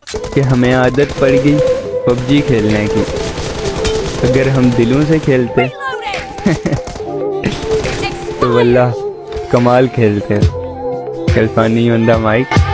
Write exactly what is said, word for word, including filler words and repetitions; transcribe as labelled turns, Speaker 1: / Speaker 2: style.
Speaker 1: कि हमें आदत पड़ गई पबजी खेलने की। अगर हम दिलों से खेलते तो वल्लाह कमाल खेलते। कल्फानी ऑन द माइक।